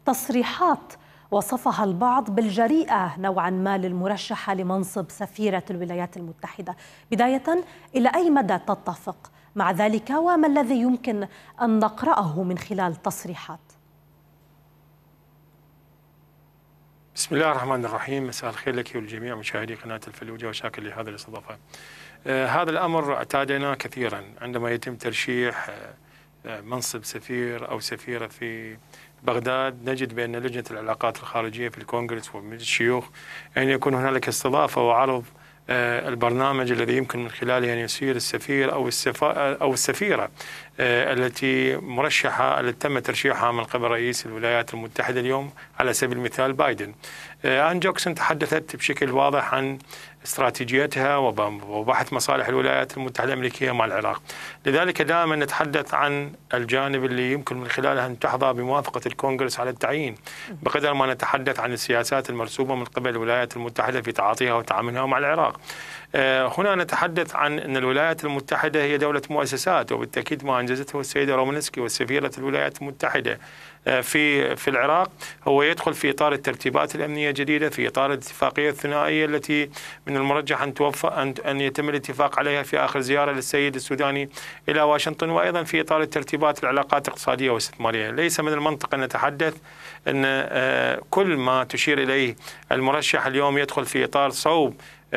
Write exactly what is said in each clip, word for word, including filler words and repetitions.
تصريحات وصفها البعض بالجريئة نوعا ما للمرشحة لمنصب سفيرة الولايات المتحدة. بداية، إلى أي مدى تتفق مع ذلك، وما الذي يمكن أن نقرأه من خلال تصريحات؟ بسم الله الرحمن الرحيم. مساء الخير لك ولجميع مشاهدي قناة الفلوجة، وشاكر لهذه الاستضافة. آه هذا الأمر اعتادنا كثيرا عندما يتم ترشيح آه منصب سفير أو سفيرة في بغداد، نجد بأن لجنة العلاقات الخارجية في الكونغرس ومجلس الشيوخ أن يكون هنالك استضافة وعرض آه البرنامج الذي يمكن من خلاله أن يسير السفير أو أو السفيرة آه التي مرشحة التي تم ترشيحها من قبل رئيس الولايات المتحدة اليوم على سبيل المثال بايدن. آه آن جوكسون تحدثت بشكل واضح عن استراتيجيتها وبحث مصالح الولايات المتحدة الأمريكية مع العراق. لذلك دائما نتحدث عن الجانب اللي يمكن من خلاله أن تحظى بموافقة الكونغرس على التعيين، بقدر ما نتحدث عن السياسات المرسومة من قبل الولايات المتحدة في تعاطيها وتعاملها مع العراق. هنا نتحدث عن أن الولايات المتحدة هي دولة مؤسسات، وبالتأكيد ما أنجزته السيدة رومانسكي والسفيرة الولايات المتحدة في في العراق هو يدخل في إطار الترتيبات الأمنية الجديدة، في إطار الاتفاقية الثنائية التي من المرجح أن توفى أن أن يتم الاتفاق عليها في آخر زيارة للسيد السوداني إلى واشنطن، وأيضا في إطار الترتيبات العلاقات الاقتصادية والاستثمارية. ليس من المنطق أن نتحدث أن كل ما تشير إليه المرشح اليوم يدخل في إطار صوب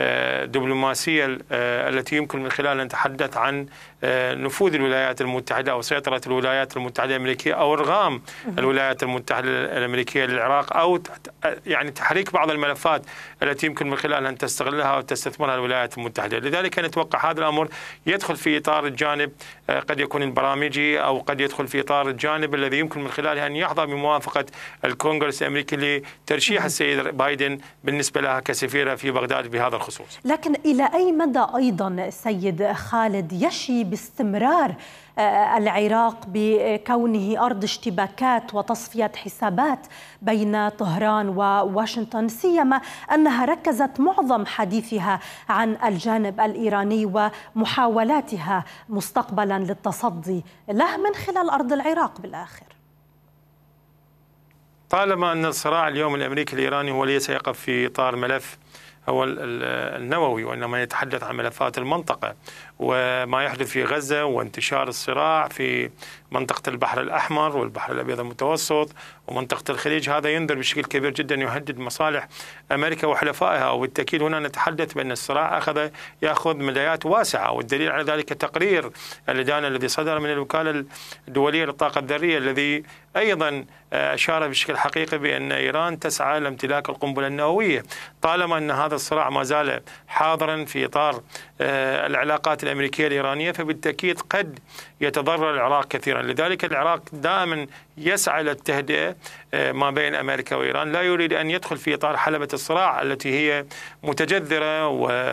دبلوماسية التي يمكن من خلالها أن نتحدث عن نفوذ الولايات المتحدة أو سيطرة الولايات المتحدة الأمريكية أو إرغام الولايات المتحدة الأمريكية للعراق، أو يعني تحريك بعض الملفات التي يمكن من خلالها أن تستغلها وتستثمرها الولايات المتحدة. لذلك نتوقع هذا الأمر يدخل في إطار الجانب قد يكون البرامجي، أو قد يدخل في إطار الجانب الذي يمكن من خلاله أن يحظى بموافقة الكونغرس الأمريكي لترشيح السيد بايدن بالنسبة لها كسفيرة في بغداد بهذا الخصوص. لكن إلى أي مدى أيضا سيد خالد يشي باستمرار العراق بكونه أرض اشتباكات وتصفية حسابات بين طهران وواشنطن، سيما أنها ركزت معظم حديثها عن الجانب الإيراني ومحاولاتها مستقبلا للتصدي له من خلال أرض العراق بالآخر؟ طالما أن الصراع اليوم الأمريكي الإيراني هو ليس يقف في إطار ملف هو النووي، وإنما يتحدث عن ملفات المنطقة وما يحدث في غزة وانتشار الصراع في منطقة البحر الأحمر والبحر الأبيض المتوسط ومنطقة الخليج. هذا ينذر بشكل كبير جدا يهدد مصالح أمريكا وحلفائها، وبالتأكيد هنا نتحدث بأن الصراع أخذ يأخذ مدايات واسعة، والدليل على ذلك تقرير الإدانة الذي صدر من الوكالة الدولية للطاقة الذرية الذي أيضا أشار بشكل حقيقي بأن إيران تسعى لامتلاك القنبلة النووية. طالما أن هذا الصراع ما زال حاضرا في إطار العلاقات الأمريكية الإيرانية، فبالتأكيد قد يتضرر العراق كثيرا. لذلك العراق دائما يسعى للتهدئة ما بين أمريكا وإيران، لا يريد أن يدخل في إطار حلبة الصراع التي هي متجذرة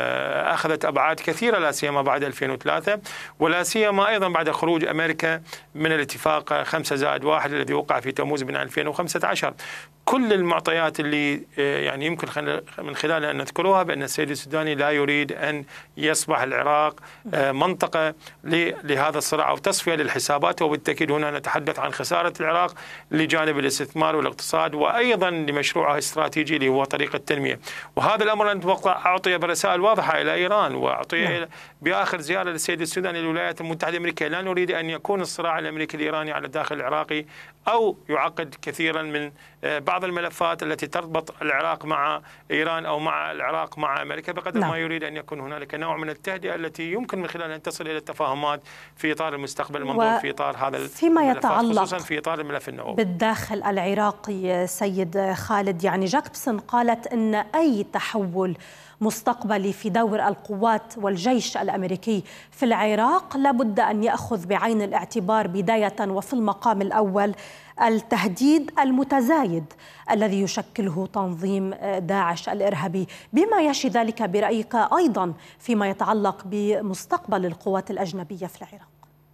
وأخذت أبعاد كثيرة، لا سيما بعد ألفين وثلاثة، ولا سيما أيضا بعد خروج أمريكا من الاتفاق خمسة زائد واحد الذي وقع في تموز من ألفين وخمسة عشر. كل المعطيات اللي يعني يمكن من خلالها أن نذكرها بأن السيد السوداني لا يريد أن يصبح العراق منطقة لهذا الصراع أو تصفية للحسابات، وبالتأكيد هنا نتحدث عن خسارة العراق لجانب الاستثمار والاقتصاد، وأيضا لمشروعها الاستراتيجي اللي هو طريق التنمية. وهذا الأمر أتوقع أعطي برسائل واضحة إلى إيران، وأعطي بآخر زيارة للسيد السوداني للولايات المتحدة الأمريكية. لا نريد أن يكون الصراع الأمريكي الإيراني على الداخل العراقي أو يعقد كثيرا من بعض الملفات التي تربط العراق مع إيران أو مع العراق مع أمريكا، بقدر لا. ما يريد أن يكون هنالك نوع من التهدئة التي يمكن من خلالها أن تصل إلى التفاهمات في إطار المستقبل المنظور في إطار هذا فيما يتعلق خصوصا في إطار الملف النووي بالداخل العراقي. سيد خالد، يعني جاكبسون قالت أن أي تحول مستقبلي في دور القوات والجيش الأمريكي في العراق لابد أن يأخذ بعين الاعتبار بداية وفي المقام الأول التهديد المتزايد الذي يشكله تنظيم داعش الإرهابي، بما يشي ذلك برأيك أيضا فيما يتعلق بمستقبل القوات الأجنبية في العراق؟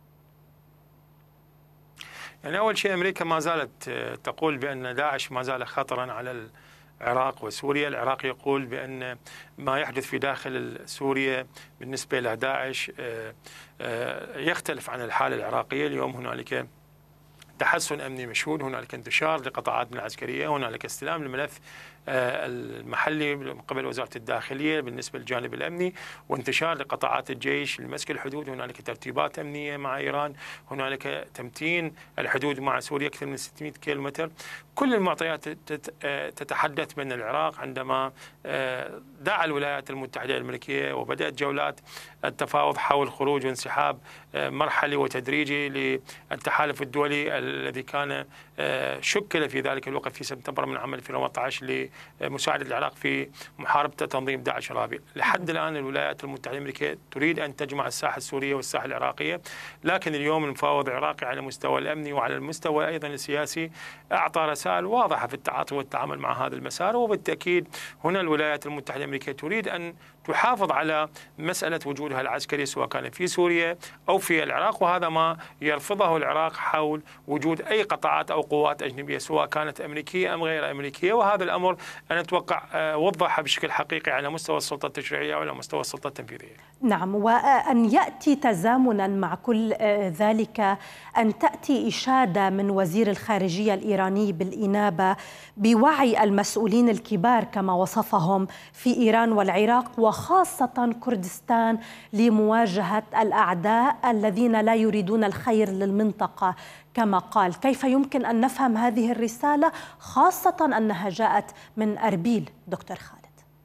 يعني أول شيء أمريكا ما زالت تقول بأن داعش ما زال خطرا على العراق وسوريا. العراق يقول بأن ما يحدث في داخل سوريا بالنسبة لداعش يختلف عن الحالة العراقية. اليوم هنالك تحسن أمني مشهود، هنالك انتشار لقطاعاتنا العسكرية، هنالك استلام الملف المحلي من قبل وزارة الداخلية بالنسبة للجانب الأمني، وانتشار لقطاعات الجيش لمسك الحدود، هنالك ترتيبات أمنية مع إيران، هنالك تمتين الحدود مع سوريا أكثر من ستمئة كيلومتر. كل المعطيات تتحدث بأن العراق عندما دعا الولايات المتحدة الأمريكية وبدأت جولات التفاوض حول خروج وانسحاب مرحلي وتدريجي للتحالف الدولي الذي كان شكل في ذلك الوقت في سبتمبر من عام ألفين وأربعة عشر لمساعدة العراق في محاربة تنظيم داعش الإرهابي. لحد الآن الولايات المتحدة الأمريكية تريد أن تجمع الساحة السورية والساحة العراقية، لكن اليوم المفاوض العراقي على المستوى الأمني وعلى المستوى أيضا السياسي أعطى رسائل واضحة في التعاطي والتعامل مع هذا المسار، وبالتأكيد هنا الولايات المتحدة الأمريكية تريد أن تحافظ على مسألة وجودها العسكري سواء كان في سوريا أو في العراق، وهذا ما يرفضه العراق حول وجود أي قطاعات أو قوات أجنبية سواء كانت أمريكية أم غير أمريكية. وهذا الأمر أنا أتوقع وضح بشكل حقيقي على مستوى السلطة التشريعية وعلى مستوى السلطة التنفيذية. نعم، وأن يأتي تزامنا مع كل ذلك أن تأتي إشادة من وزير الخارجية الإيراني بالإنابة بوعي المسؤولين الكبار كما وصفهم في إيران والعراق وخاصة كردستان لمواجهة الأعداء الذين لا يريدون الخير للمنطقة كما قال. كيف يمكن أن نفهم هذه الرسالة خاصة أنها جاءت من أربيل دكتور خالد؟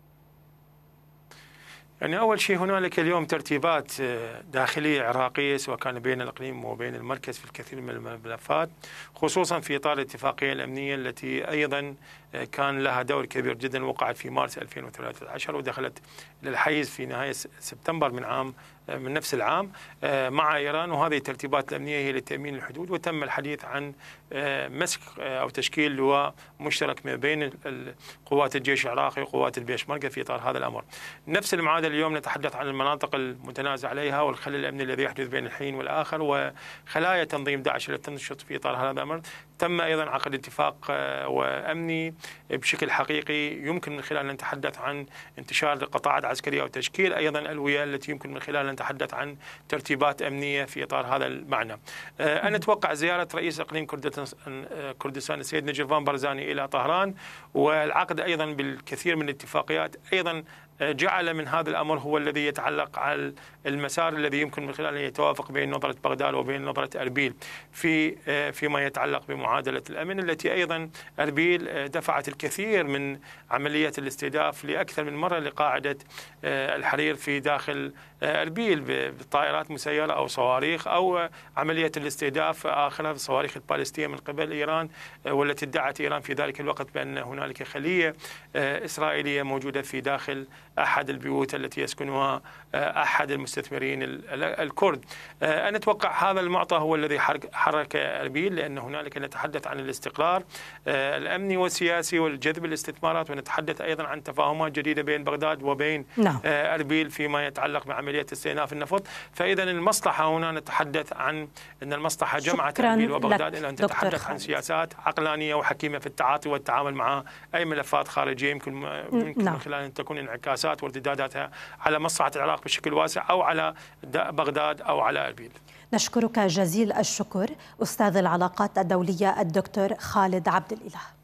يعني أول شيء هنالك اليوم ترتيبات داخلية عراقية سواء كان بين الإقليم وبين المركز في الكثير من الملفات، خصوصا في إطار الاتفاقية الأمنية التي أيضا كان لها دور كبير جدا وقعت في مارس ألفين وثلاثة عشر ودخلت للحيز في نهاية سبتمبر من عام من نفس العام مع إيران. وهذه الترتيبات الأمنية هي لتأمين الحدود، وتم الحديث عن مسك أو تشكيل لواء مشترك ما بين قوات الجيش العراقي وقوات البيشمركة في إطار هذا الأمر. نفس المعادلة اليوم نتحدث عن المناطق المتنازع عليها والخلل الأمني الذي يحدث بين الحين والآخر وخلايا تنظيم داعش التي تنشط في إطار هذا الأمر. تم أيضا عقد اتفاق وأمني بشكل حقيقي يمكن من خلاله أن نتحدث عن انتشار قطاعات عسكرية وتشكيل أيضا ألوية التي يمكن من خلالها أن نتحدث عن ترتيبات أمنية في إطار هذا المعنى. أنا أتوقع زيارة رئيس إقليم كردستان السيد نجيفان برزاني إلى طهران والعقد أيضا بالكثير من الاتفاقيات أيضا جعل من هذا الأمر هو الذي يتعلق على المسار الذي يمكن من خلاله يتوافق بين نظرة بغداد وبين نظرة أربيل في فيما يتعلق بمعادلة الأمن التي أيضا أربيل دفعت الكثير من عمليات الاستهداف لأكثر من مرة لقاعدة الحرير في داخل أربيل بطائرات مسيرة أو صواريخ أو عملية الاستهداف آخرها بالصواريخ البالستية من قبل إيران، والتي ادعت إيران في ذلك الوقت بأن هنالك خلية إسرائيلية موجودة في داخل أحد البيوت التي يسكنها أحد المستثمرين الكرد. أنا أتوقع هذا المعطى هو الذي حرك أربيل، لأن هنالك نتحدث عن الاستقرار الأمني والسياسي والجذب الاستثمارات، ونتحدث أيضا عن تفاهمات جديدة بين بغداد وبين نعم. أربيل فيما يتعلق بعملية استئناف النفط. فإذا المصلحة هنا نتحدث عن أن المصلحة جمعت أربيل وبغداد إلى أن تتحدث عن سياسات عقلانية وحكيمة في التعاطي والتعامل مع أي ملفات خارجية يمكن ممكن نعم. من خلال أن تكون انعكاسات وارتداداتها على مصلحة العراق بشكل واسع أو على بغداد أو على أربيل. نشكرك جزيل الشكر أستاذ العلاقات الدولية الدكتور خالد عبد الإله.